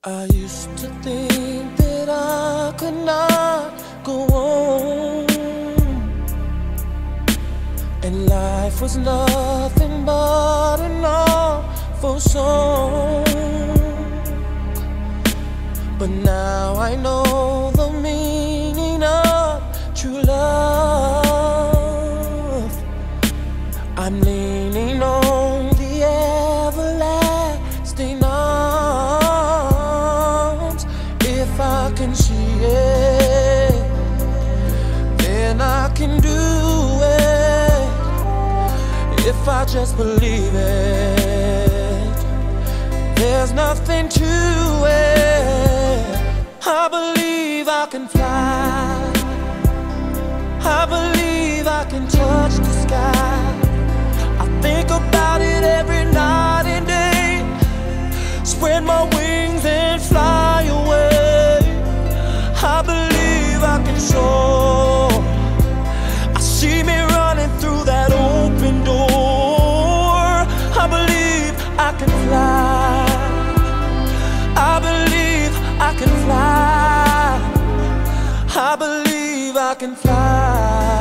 I used to think that I could not go on, and life was nothing but an awful song. But now I know the meaning of true love. I'm leaning on the everlasting arms. If I can see it, then I can do it. If I just believe it, there's nothing to it. I believe I can fly. I believe I can touch the sky. I think about it every night and day. Spread my wings and fly away. I believe I can soar. I see me running through that open door. I believe I can fly. I believe I can fly. I believe I can fly.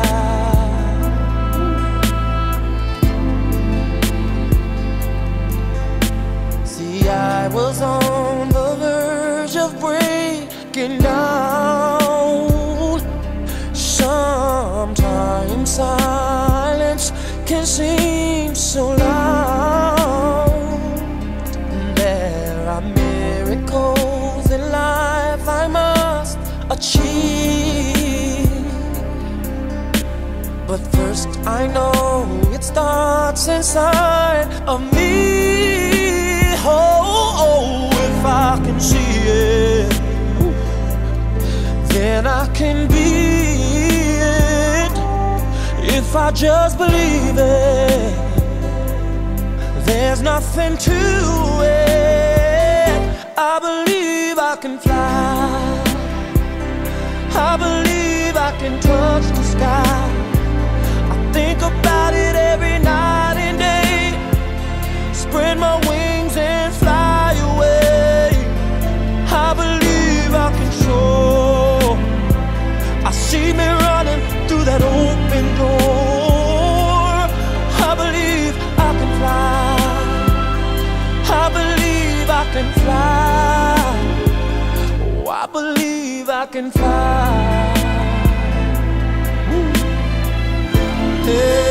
See, I was on the verge of breaking down. Sometimes silence can seem so loud. There are miracles in life I must achieve, but first I know it starts inside of me. Oh, if I can see it, then I can be it. If I just believe it, there's nothing to it. I believe I can fly. I believe I can touch the sky. I think about it every night and day. Spread my wings and fly away. I believe I can soar. I see me running through that open door. I believe I can fly. I believe I can fly. Oh, I believe I can fly. Yeah.